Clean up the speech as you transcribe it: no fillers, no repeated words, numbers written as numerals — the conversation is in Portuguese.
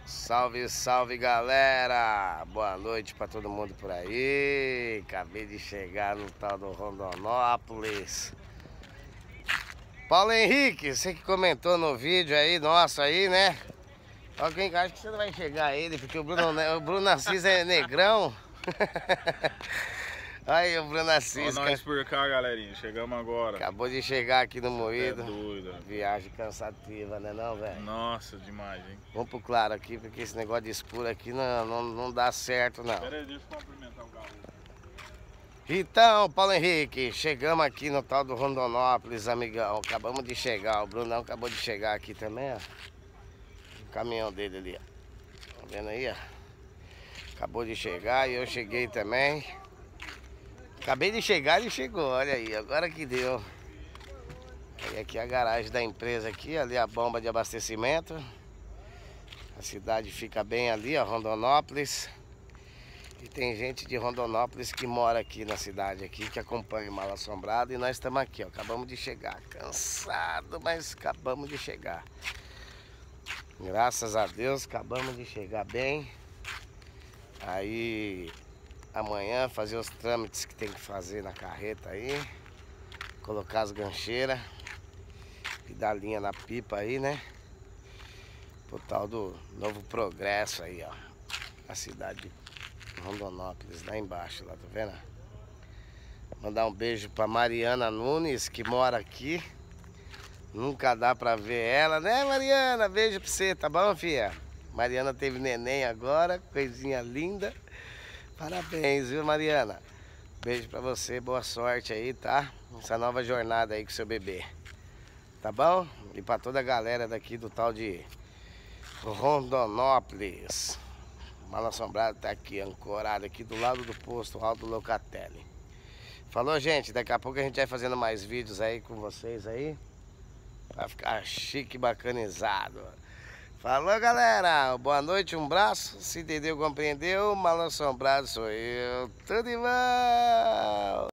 Salve, salve galera! Boa noite pra todo mundo por aí. Acabei de chegar no tal do Rondonópolis. Paulo Henrique, você que comentou no vídeo aí, nossa aí, né? Alguém acha que você não vai chegar a ele, porque o Bruno Assis é negrão. Aí o Bruno Assis. Ó, nós por cá, galerinha. Chegamos agora. Acabou de chegar aqui no Moído. É doido. Viagem cansativa, né não, velho? Nossa, demais, hein? Vamos pro claro aqui, porque esse negócio de escuro aqui não dá certo, não. Pera aí, deixa eu cumprimentar o gaúcho. Então, Paulo Henrique, chegamos aqui no tal do Rondonópolis, amigão. Acabamos de chegar, o Brunão acabou de chegar aqui também, ó. O caminhão dele ali, ó. Tá vendo aí, ó? Acabou de chegar e eu cheguei também. Acabei de chegar e ele chegou, olha aí, agora que deu. Aí aqui é a garagem da empresa aqui, ali a bomba de abastecimento. A cidade fica bem ali, ó, Rondonópolis. E tem gente de Rondonópolis que mora aqui na cidade aqui, que acompanha o Mal Assombrado. E nós estamos aqui, ó, acabamos de chegar. Cansado, mas acabamos de chegar. Graças a Deus, acabamos de chegar bem. Aí amanhã fazer os trâmites que tem que fazer na carreta aí. Colocar as gancheiras. E dar linha na pipa aí, né? Pro tal do Novo Progresso aí, ó. A cidade de Rondonópolis, lá embaixo, lá, tá vendo? Mandar um beijo pra Mariana Nunes, que mora aqui. Nunca dá pra ver ela, né, Mariana? Beijo pra você, tá bom, filha? Mariana teve neném agora, coisinha linda. Parabéns, viu, Mariana? Beijo pra você, boa sorte aí, tá? Essa nova jornada aí com seu bebê. Tá bom? E pra toda a galera daqui do tal de Rondonópolis. O Mal Assombrado tá aqui, ancorado aqui do lado do posto Alto Locatelli. Falou, gente? Daqui a pouco a gente vai fazendo mais vídeos aí com vocês aí. Pra ficar chique e bacanizado. Falou, galera. Boa noite, um abraço. Se entendeu, compreendeu, Mal Assombrado sou eu. Tudo de bom!